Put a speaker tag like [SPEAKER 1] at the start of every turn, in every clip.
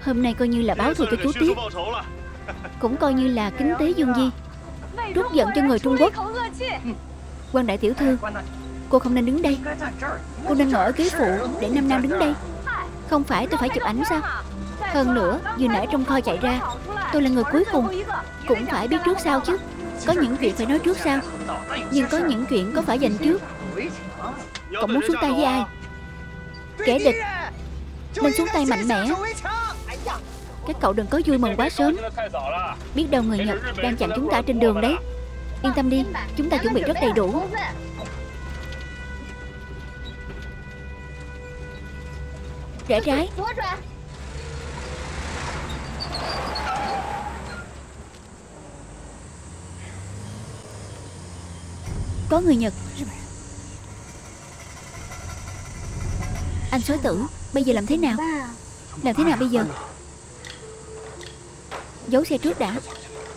[SPEAKER 1] Hôm nay coi như là báo thù cho chú Tiết, cũng coi như là kính tế Dương Di, trút giận cho người Trung Quốc. Quan đại tiểu thư, cô không nên đứng đây. Cô nên ngồi ở ghế phụ để Nam Nam đứng đây. Không phải tôi phải chụp ảnh sao? Hơn nữa, vừa nãy trong kho chạy ra, tôi là người cuối cùng, cũng phải biết trước sau chứ. Có những chuyện phải nói trước sau, nhưng có những chuyện có phải dành trước. Cậu muốn xuống tay với ai? Kẻ địch nên xuống tay mạnh mẽ. Các cậu đừng có vui mừng quá sớm. Biết đâu người Nhật đang chặn chúng ta trên đường đấy. Yên tâm đi, chúng ta chuẩn bị rất đầy đủ. Rẽ trái. Có người Nhật. Anh sói tử, bây giờ làm thế nào? Làm thế nào bây giờ? Giấu xe trước đã.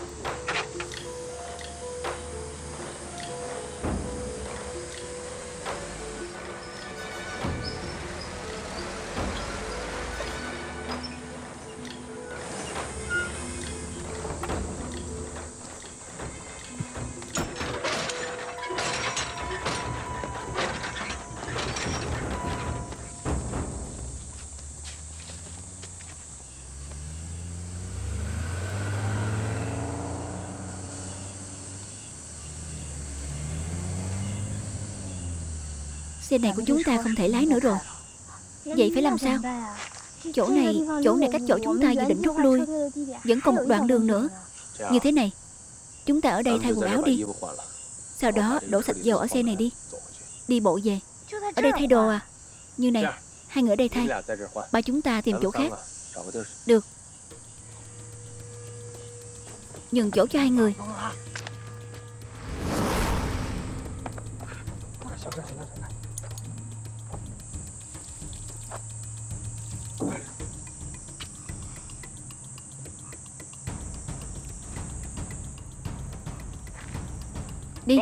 [SPEAKER 1] Xe này của chúng ta không thể lái nữa rồi. Vậy phải làm sao? Chỗ này cách chỗ chúng ta dự định rút lui vẫn còn một đoạn đường nữa. Như thế này, chúng ta ở đây thay quần áo đi, sau đó đổ sạch dầu ở xe này đi. Đi bộ về. Ở đây thay đồ à? Như này, hai người ở đây thay, ba chúng ta tìm chỗ khác. Được. Nhường chỗ cho hai người. Đi.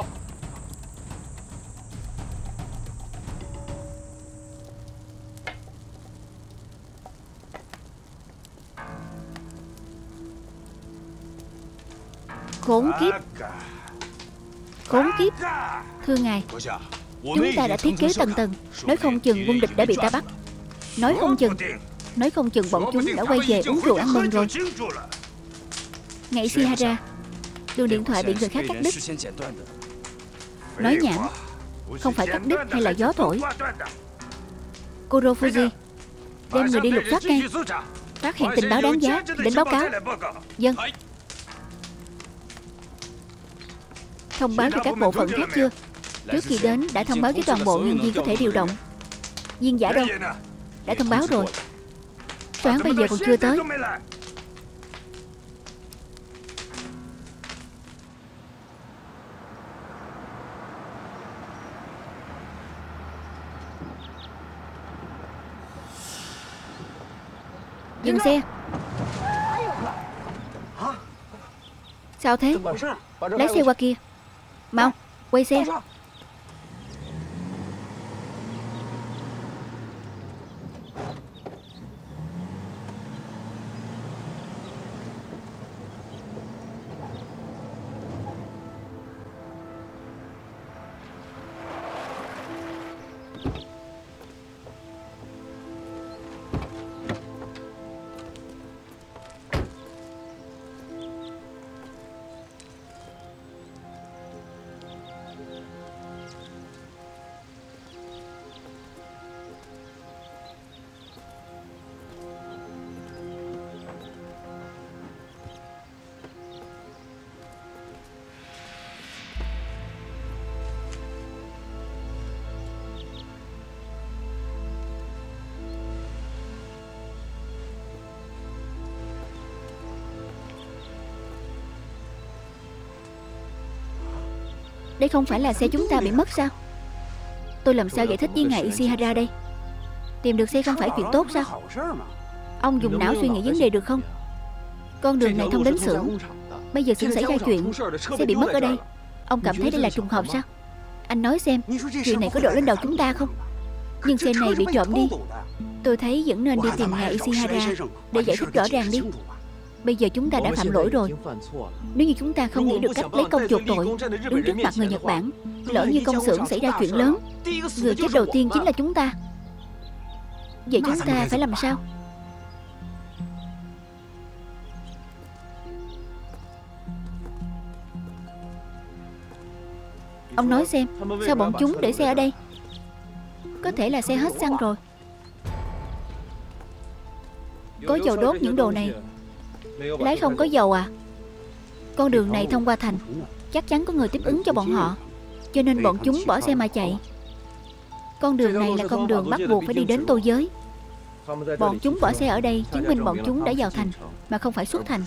[SPEAKER 1] Khốn kiếp. Khốn kiếp. Thưa ngài, chúng ta đã thiết kế tầng tầng, nói không chừng quân địch đã bị ta bắt. Nói không chừng bọn chúng đã quay về uống rượu ăn mừng rồi. Ngài Ishihara, đường điện thoại bị người khác cắt đứt. Nói nhảm. Không phải cắt đứt hay là gió thổi. Kurofuji, đem người đi lục soát ngay. Phát hiện tình báo đáng giá đến báo cáo. Dân. Thông báo cho các bộ phận khác chưa? Trước khi đến đã thông báo với toàn bộ nhân viên có thể điều động. Viên giả đâu? Đã thông báo rồi. Toán bây giờ còn chưa tới. Dừng xe. Sao thế? Lái xe qua kia. Mau, quay xe. Đây không phải là xe chúng ta bị mất sao? Tôi làm sao giải thích với ngài Ishihara đây? Tìm được xe không phải chuyện tốt sao? Ông dùng não suy nghĩ vấn đề được không? Con đường này thông đến xưởng. Bây giờ xưởng xảy ra chuyện, xe bị mất ở đây. Ông cảm thấy đây là trùng hợp sao? Anh nói xem, chuyện này có đổ lên đầu chúng ta không? Nhưng xe này bị trộm đi. Tôi thấy vẫn nên đi tìm ngài Ishihara để giải thích rõ ràng đi. Bây giờ chúng ta đã phạm lỗi rồi. Nếu như chúng ta không nghĩ được cách lấy công chuộc tội, đứng trước mặt người Nhật Bản, lỡ như công xưởng xảy ra chuyện lớn, người chết đầu tiên chính là chúng ta. Vậy chúng ta phải làm sao? Ông nói xem, sao bọn chúng để xe ở đây? Có thể là xe hết xăng rồi. Có dầu đốt những đồ này. Lái không có dầu à? Con đường này thông qua thành, chắc chắn có người tiếp ứng cho bọn họ, cho nên bọn chúng bỏ xe mà chạy. Con đường này là con đường bắt buộc phải đi đến Tô Giới. Bọn chúng bỏ xe ở đây chứng minh bọn chúng đã vào thành mà không phải xuất thành.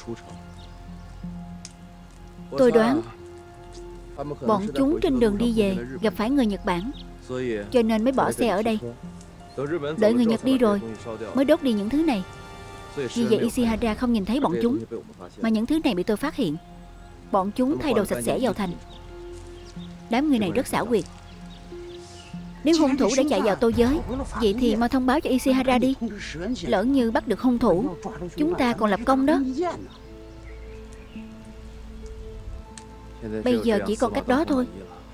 [SPEAKER 1] Tôi đoán bọn chúng trên đường đi về gặp phải người Nhật Bản, cho nên mới bỏ xe ở đây. Đợi người Nhật đi rồi mới đốt đi những thứ này. Vì vậy Ishihara không nhìn thấy bọn chúng, mà những thứ này bị tôi phát hiện. Bọn chúng thay đồ sạch sẽ vào thành. Đám người này rất xảo quyệt. Nếu hung thủ đã chạy vào Tô Giới, vậy thì mau thông báo cho Ishihara đi. Lỡ như bắt được hung thủ, chúng ta còn lập công đó. Bây giờ chỉ còn cách đó thôi.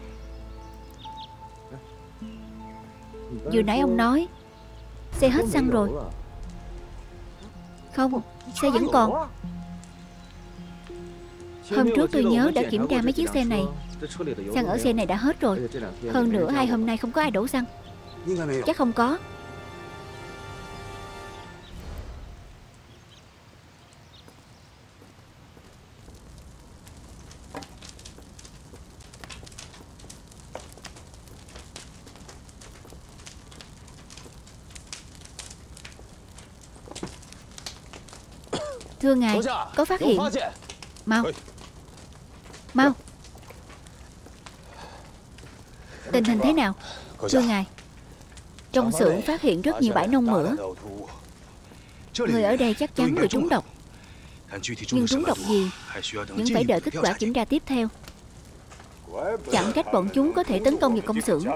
[SPEAKER 1] Vừa nãy ông nói xe hết xăng rồi. Không, xe vẫn còn. Hôm trước tôi nhớ đã kiểm tra mấy chiếc xe này. Xăng ở xe này đã hết rồi. Hơn nữa 2 hôm nay không có ai đổ xăng. Chắc không có. Thưa ngài, có phát hiện. Mau Mau. Tình hình thế nào? Thưa ngài, trong xưởng phát hiện rất nhiều bãi nông mửa. Người ở đây chắc chắn bị trúng độc. Nhưng trúng độc gì vẫn phải đợi kết quả kiểm tra tiếp theo. Chẳng trách bọn chúng có thể tấn công vào công xưởng.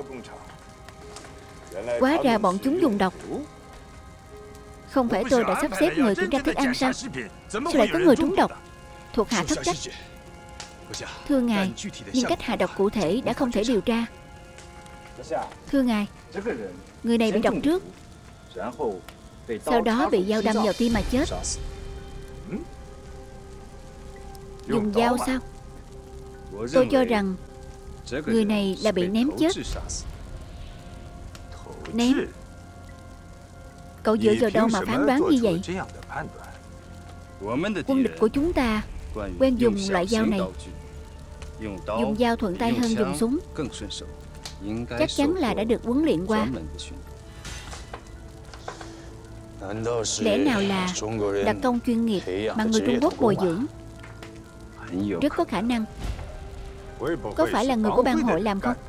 [SPEAKER 1] Hóa ra bọn chúng dùng độc. Không phải tôi đã sắp xếp người kiểm tra thức ăn sao? Sao lại có người trúng độc? Thuộc hạ thất trách. Thưa ngài, nhưng cách hạ độc cụ thể đã không thể điều tra. Thưa ngài, người này bị độc trước, sau đó bị dao đâm vào tim mà chết. Dùng dao sao? Tôi cho rằng người này là bị ném chết. Ném? Cậu dựa vào đâu mà phán đoán như vậy? Quân địch của chúng ta quen dùng loại dao này. Dùng dao thuận tay hơn dùng súng. Chắc chắn là đã được huấn luyện qua. Lẽ nào là đặc công chuyên nghiệp mà người Trung Quốc bồi dưỡng? Rất có khả năng. Có phải là người của bang hội làm không?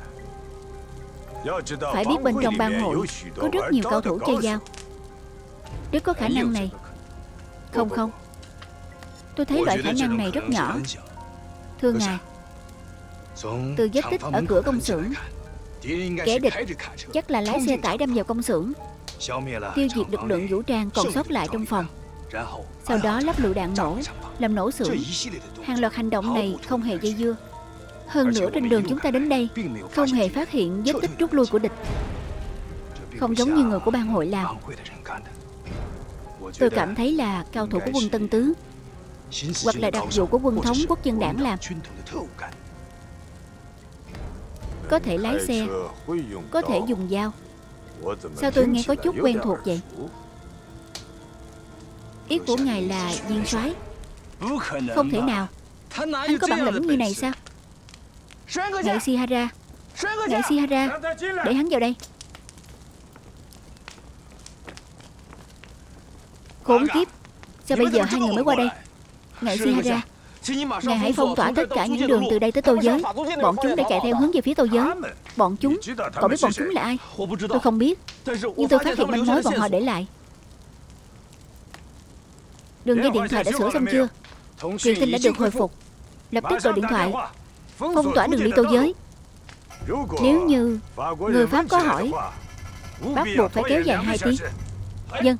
[SPEAKER 1] Phải biết bên trong bang hội có rất nhiều cao thủ chơi dao. Rất có khả năng này. Không, tôi thấy loại khả năng này rất nhỏ. Thưa ngài, từ vết tích ở cửa công xưởng, kẻ địch chắc là lái xe tải đâm vào công xưởng, tiêu diệt lực lượng vũ trang còn sót lại trong phòng, sau đó lắp lựu đạn nổ, làm nổ xưởng. Hàng loạt hành động này không hề dây dưa. Hơn nữa trên đường chúng ta đến đây không hề phát hiện vết tích rút lui của địch. Không giống như người của bang hội làm. Tôi cảm thấy là cao thủ của quân Tân Tứ, hoặc là đặc vụ của quân Thống Quốc dân đảng làm. Có thể lái xe, có thể dùng dao. Sao tôi nghe có chút quen thuộc vậy? Ý của ngài là viên soái? Không thể nào. Hắn có bản lĩnh như này sao? Ngài Ishihara, ngài Ishihara, để hắn vào đây. Khốn kiếp, sao bây giờ hai người mới qua đây? Ngài Ishihara, ngài hãy phong tỏa tất cả những đường từ đây tới Tô Giới. Bọn chúng đã chạy theo hướng về phía Tô Giới. Bọn chúng, cậu biết bọn chúng là ai? Tôi không biết, nhưng tôi phát hiện manh mối bọn họ để lại. Đường dây điện thoại đã sửa xong chưa? Truyền tin đã được hồi phục. Lập tức gọi điện thoại phong tỏa đường đi Tô Giới. Nếu như người Pháp có hỏi, bắt buộc phải kéo dài 2 tiếng. Dân.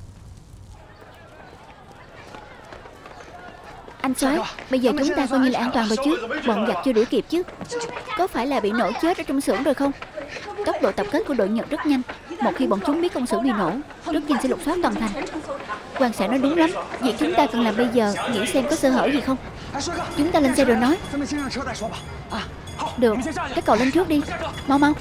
[SPEAKER 1] Anh soái, bây giờ chúng ta coi như là an toàn rồi chứ? Bọn giặc chưa đuổi kịp chứ? Có phải là bị nổ chết ở trong xưởng rồi không? Tốc độ tập kết của đội Nhật rất nhanh. Một khi bọn chúng biết công xưởng bị nổ, rất nhanh sẽ lục soát toàn thành. Quan xã nói đúng lắm. Việc chúng ta cần làm bây giờ, nghĩ xem có sơ hở gì không. Chúng ta lên xe rồi nói. Được, các cậu lên trước đi. Mau mau.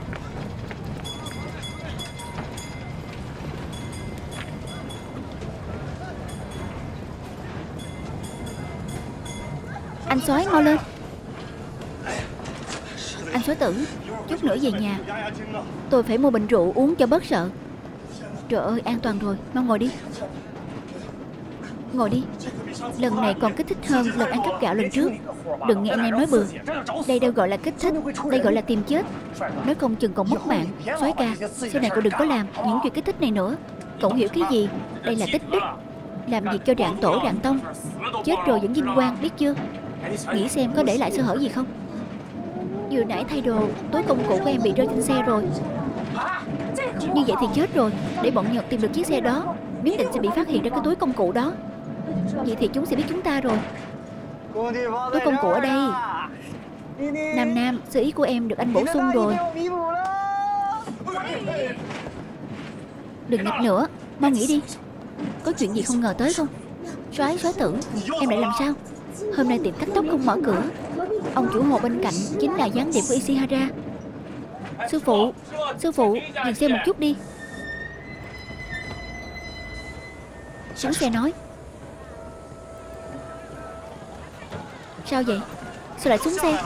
[SPEAKER 1] Anh soái mau lên. Anh soái Tử, chút nữa về nhà. Tôi phải mua bình rượu uống cho bớt sợ. Trời ơi, an toàn rồi, mau ngồi đi. Ngồi đi. Lần này còn kích thích hơn lần ăn cắp gạo lần trước. Đừng nghe anh em nói bừa. Đây đâu gọi là kích thích, đây gọi là tìm chết. Nói không chừng còn mất mạng. Soái ca, sau này cậu đừng có làm những chuyện kích thích này nữa. Cậu hiểu cái gì? Đây là tích đức. Làm việc cho rạng tổ rạng tông. Chết rồi vẫn vinh quang, biết chưa? Nghĩ xem có để lại sơ hở gì không? Vừa nãy thay đồ, túi công cụ của em bị rơi trên xe rồi. Như vậy thì chết rồi. Để bọn Nhật tìm được chiếc xe đó, nhất định sẽ bị phát hiện ra cái túi công cụ đó. Vậy thì chúng sẽ biết chúng ta rồi. Túi công cụ ở đây. Nam, sơ ý của em được anh bổ sung rồi. Đừng nghịch nữa, mau nghĩ đi. Có chuyện gì không ngờ tới không? Soái Tử, em lại làm sao? Hôm nay tiệm cắt tóc không mở cửa. Ông chủ Hồ bên cạnh chính là gián điệp của Ishihara. Sư phụ, dừng xe một chút đi. Xuống xe nói. Sao vậy? Sao lại xuống xe?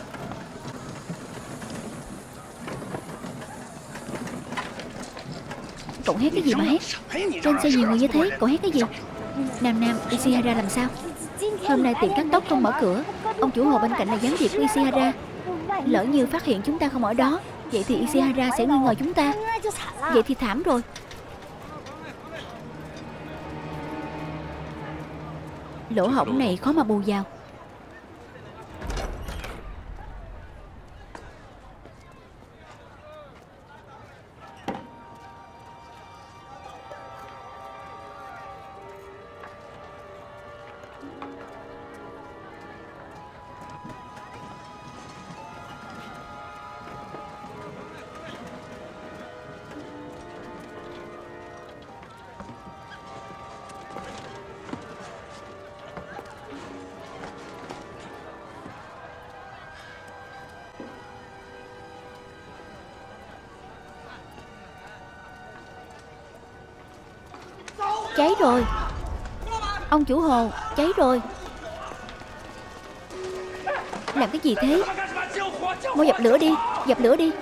[SPEAKER 1] Cậu hét cái gì mà hét? Trên xe nhiều người như thế, cậu hét cái gì? Nam, Ishihara làm sao? Hôm nay tiệm cắt tóc không mở cửa. Ông chủ Hồ bên cạnh là gián điệp của Ishihara. Lỡ như phát hiện chúng ta không ở đó, vậy thì Ishihara sẽ nghi ngờ chúng ta. Vậy thì thảm rồi. Lỗ hổng này khó mà bù vào. Cháy rồi. Ông chủ Hồ, cháy rồi. Làm cái gì thế? Mau dập lửa đi, dập lửa đi.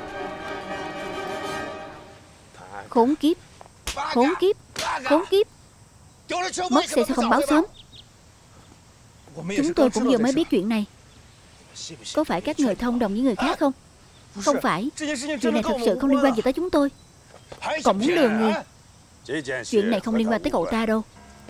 [SPEAKER 1] Khốn kiếp, khốn kiếp, khốn kiếp. Mất xe sao không báo sớm? Chúng tôi cũng vừa mới biết chuyện này. Có phải các người thông đồng với người khác không? Không phải. Chuyện này thật sự không liên quan gì tới chúng tôi. Còn muốn lừa người. Chuyện này không liên quan tới cậu ta đâu.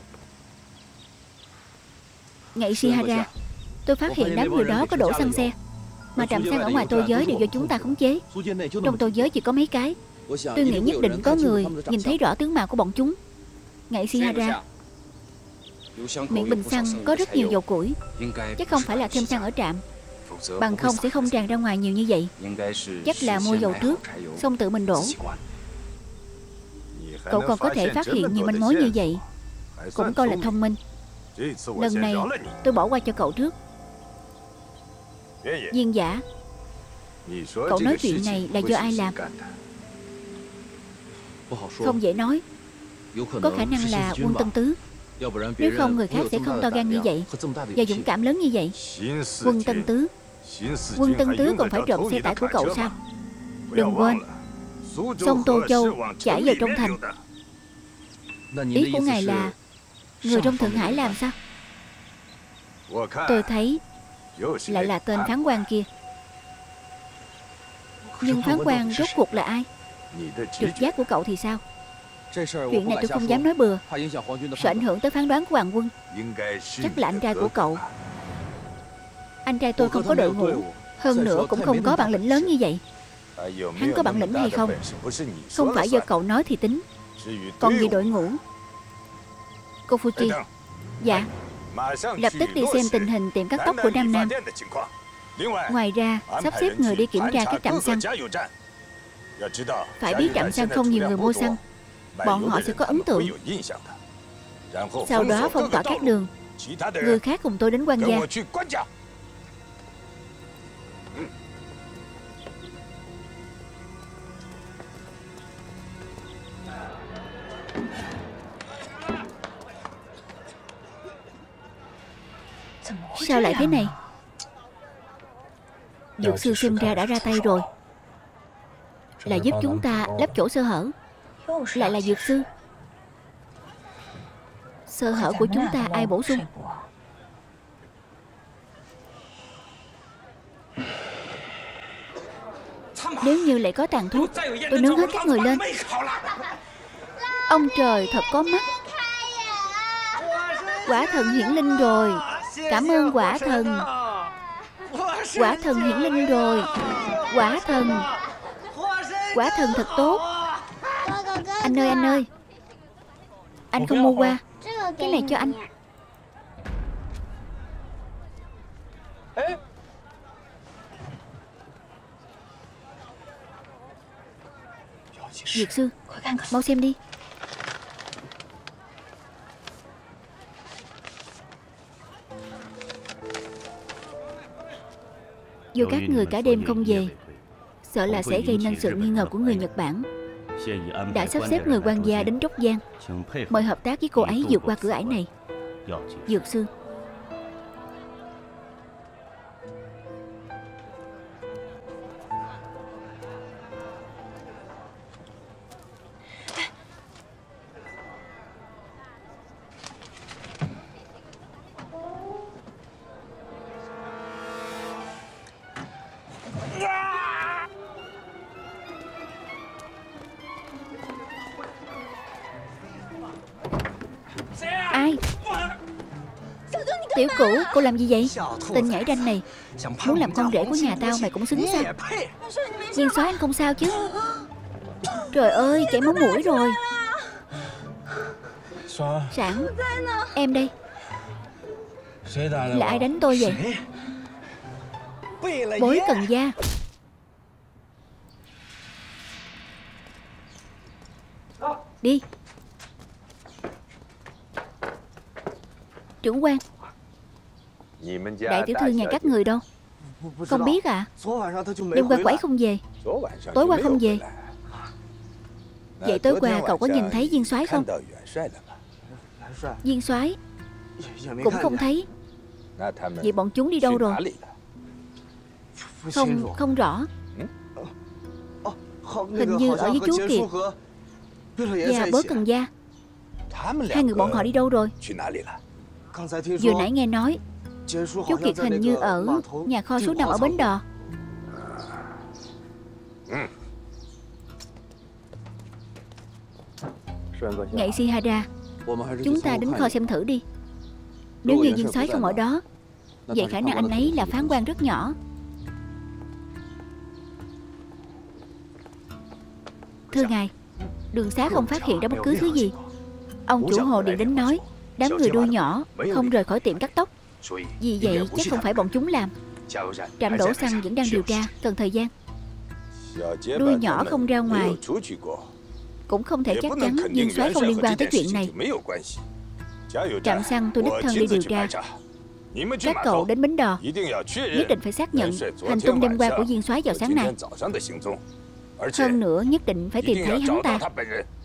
[SPEAKER 1] Ngày Ishihara, tôi phát hiện đám người đó có đổ xăng xe, mà trạm xăng ở ngoài tô giới đều do chúng ta khống chế. Trong tô giới chỉ có mấy cái. Tôi nghĩ nhất định có người nhìn thấy rõ tướng mạo của bọn chúng. Ngày Ishihara, miệng bình xăng có rất nhiều dầu củi. Chắc không phải là thêm xăng ở trạm, bằng không sẽ không tràn ra ngoài nhiều như vậy. Chắc là mua dầu trước, xong tự mình đổ. Cậu còn có thể phát hiện nhiều manh mối như vậy, cũng coi là thông minh. Lần này tôi bỏ qua cho cậu trước. Viên giả, cậu nói chuyện này là do ai làm? Không dễ nói. Có khả năng là Quân Tân Tứ. Nếu không người khác sẽ không to gan như vậy và dũng cảm lớn như vậy. Quân Tân Tứ. Quân Tân Tứ còn phải trộm xe tải của cậu sao? Đừng quên, sông Tô Châu chảy vào trong thành. Ý của ngài là người trong Thượng Hải làm sao? Tôi thấy lại là tên phán quan kia. Nhưng phán quan rốt cuộc là ai? Trực giác của cậu thì sao? Chuyện này tôi không dám nói bừa, sợ ảnh hưởng tới phán đoán của Hoàng Quân. Chắc là anh trai của cậu. Anh trai tôi không có đội ngũ, hơn nữa cũng không có bản lĩnh lớn như vậy. Hắn có bản lĩnh hay không, không phải do cậu nói thì tính, Còn về đội ngũ, cô Fuji. Dạ, lập tức đi xem tình hình tiệm cắt tóc của Nam Nam. Ngoài ra, sắp xếp người đi kiểm tra các trạm xăng. Phải biết trạm xăng không nhiều người mua xăng, bọn họ sẽ có ấn tượng. Sau đó phong tỏa các đường. Người khác cùng tôi đến quan gia. Sao lại thế này? Dược sư xem ra đã ra tay rồi, là giúp chúng ta lấp chỗ sơ hở. Lại là dược sư. Sơ hở của chúng ta ai bổ sung? Nếu như lại có tàn thuốc, tôi nướng hết các người lên. Ông trời thật có mắt. Quả thần hiển linh rồi. Cảm ơn quả thần. Quả thần hiển linh rồi. Quả thần. Quả thần thật tốt. Anh ơi, anh không mua qua. Cái này cho anh. Dược sư, mau xem đi. Dù các người cả đêm không về, sợ là sẽ gây nên sự nghi ngờ của người Nhật Bản. Đã sắp xếp người quan gia đến Trốc Giang, mời hợp tác với cô ấy vượt qua cửa ải này. Dược sư. Ai? Tiểu Cửu, cô làm gì vậy? Tên nhảy ranh này, muốn làm con rể của nhà tao mày cũng xứng sao? Viên Soái anh không sao chứ? Trời ơi, chảy máu mũi rồi. Sản, em đây. Là ai đánh tôi vậy? Bối Cần Gia. Đi. Trưởng quan, đại tiểu thư nhà các người đâu? Không biết à? Đêm qua quẩy không về, tối qua không về. Vậy tối qua cậu có nhìn thấy Viên Soái không? Viên Soái cũng không thấy. Vậy bọn chúng đi đâu rồi? Không rõ. Hình như ở với chú Kiệt và Bối Cần Gia. Hai người bọn họ đi đâu rồi? Vừa nãy nghe nói chú Kiệt hình như ở nhà kho số 5 ở Bến Đò. Ngài Shihara, chúng ta đến kho xem thử đi. Nếu như Viên Soái không ở đó, vậy khả năng anh ấy là phán quan rất nhỏ. Thưa ngài, đường xá không phát hiện ra bất cứ thứ gì. Ông chủ Hồ điện đến nói đám người đuôi nhỏ không rời khỏi tiệm cắt tóc. Vì vậy chắc không phải bọn chúng làm. Trạm đổ xăng vẫn đang điều tra, cần thời gian. Đuôi nhỏ không ra ngoài, cũng không thể chắc chắn Viên Soái không liên quan tới chuyện này. Trạm xăng tôi đích thân đi điều tra. Các cậu đến Bến Đò nhất định phải xác nhận hành tung đêm qua của Viên Soái vào sáng nay. Hơn nữa nhất định phải tìm thấy hắn ta.